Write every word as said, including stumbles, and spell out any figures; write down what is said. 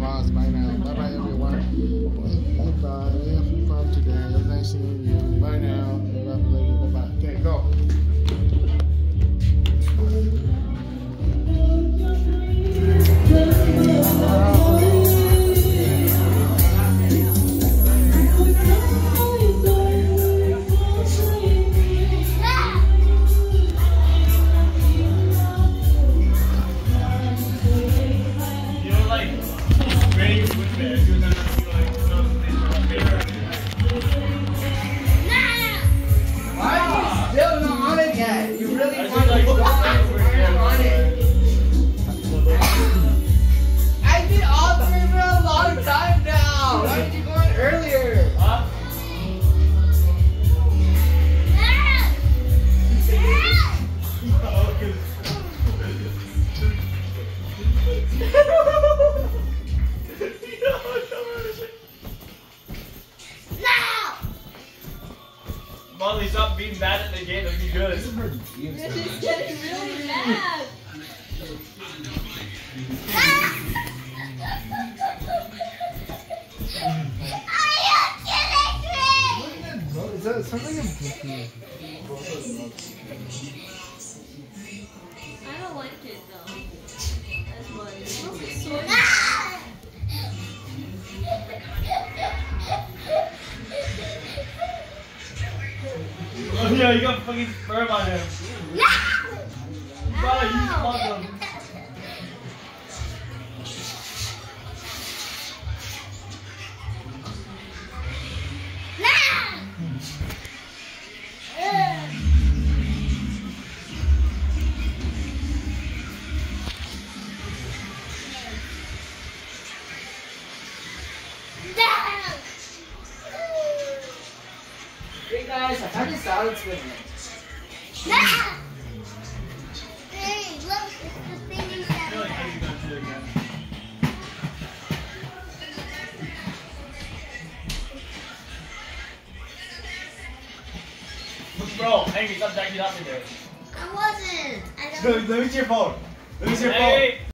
vlogs. Bye now. Bye bye everyone. Bye. Have fun today. It was nice seeing you. Bye now. Bye bye. Okay, go. Molly, stop being mad at the game. That'd be good. This is getting really mad. Are you kidding me? Is that something I'm confused? I don't like it though. That's why it smells so Ah! Oh yeah, you got fucking sperm on him. Bro, you fuck him. Hey guys, I found a salad with me. Hey, look, it's the thing you said. Bro, Amy, stop jacking up in there. I wasn't. I don't. Let me see your phone. Let me see your phone. Hey.